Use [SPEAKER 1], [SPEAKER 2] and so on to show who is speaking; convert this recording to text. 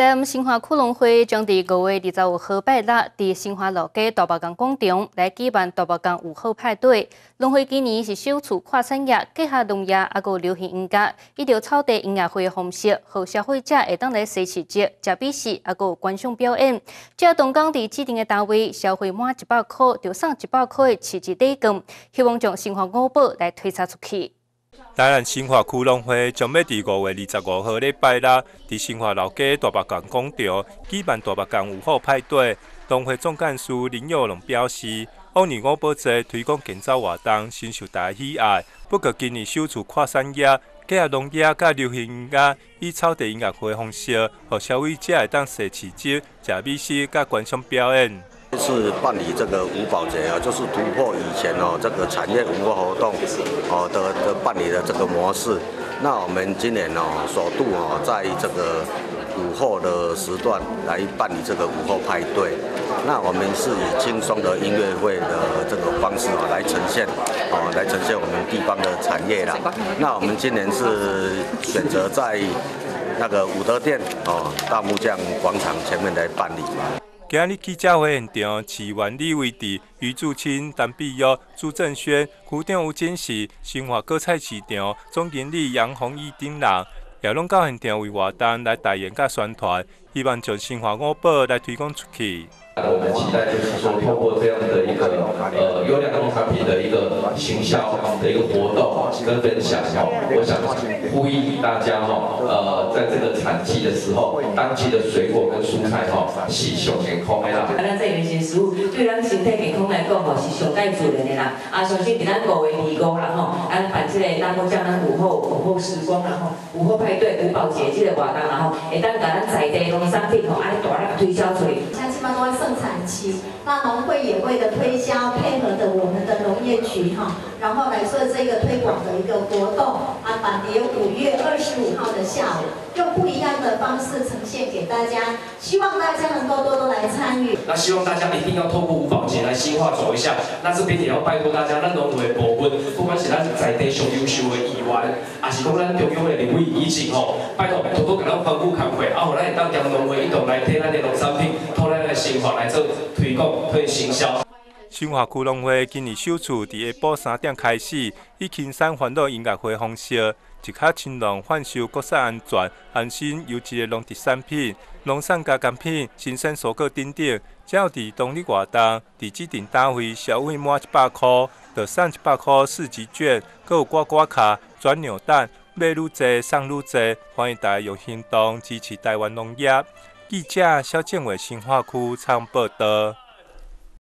[SPEAKER 1] 在新华区农会将伫5月25号拜六，伫新华路街大白港广场来举办大白港5号派对。农会今年是首次跨产业、结合农业还有流行音乐，以着草地音乐会的方式，让消费者会当来试市集、食美食，还有观赏表演。这东港伫指定的单位消费满100块，就送100块的市集礼券，希望将新华五宝来推出去。
[SPEAKER 2] 台南新华区农会将要伫5月25号礼拜六，伫新华老街大白港广场举办大白港5号派对。农会总干事林佑龙表示，往年五宝节推广建造活动深受大家喜爱，不过今年首次跨产业、结合农业甲流行音乐，以草地音乐会方式，让消费者会当试市集、食美食甲观赏表演。
[SPEAKER 3] 这次办理这个五宝节啊，就是突破以前这个产业文化活动的办理的这个模式。那我们今年首度在这个午后的时段来办理这个午后派对。那我们是以轻松的音乐会的这个方式来呈现我们地方的产业啦。那我们今年是选择在那个武德殿大木匠广场前面来办理。
[SPEAKER 2] 今日记者会现场，市员李维迪、余祝清、陈碧玉、朱正轩、区长吴展示、新华果菜市场总经理杨宏义等人，也拢到现场为活动来代言甲宣传，希望将新华五宝来推广出去。
[SPEAKER 4] 我们期待就是说，透过这样的一个优良农产品的一个行销的一个活动跟分享我想呼吁大家在这个产季的时候，当季的水果跟蔬菜是上健康的啦。
[SPEAKER 5] 咱这原型食物对咱身体健康来讲是上介自然的啦。相信伫咱5月25啦办这个大木匠咱午后时光午后派对五宝节这个活动会当把咱在地农产品大力推销出去。
[SPEAKER 6] 像基本上都盛产期，那农会也为了推销，配合的我们的农业局然后来做这个推广的一个活动办理5月25号的下午，用不一样的方式呈现给大家，希望大家能够多多来参与。
[SPEAKER 7] 那希望大家一定要透过五宝节来新化走一下。那这边也要拜托大家，咱农会的部分，不管是咱在地上优秀的议员，还是讲咱中央的立委议员拜托多多给咱丰富开会，让咱会当踮农会一同来替咱的农产品，托咱的生活来做推广、推行销。
[SPEAKER 2] 新华区农会今年首次伫下晡3点开始，以轻松欢乐音乐会方式，一卡青农贩售国产安全、安心优质的农特产品、农产加工品、新鲜蔬果等等。只要伫当日活动，伫指定单位消费满100块，就送100块市集券，阁有刮刮卡、转扭蛋，买愈多送愈多。欢迎大家用行动支持台湾农业。记者肖建伟新华区参报道。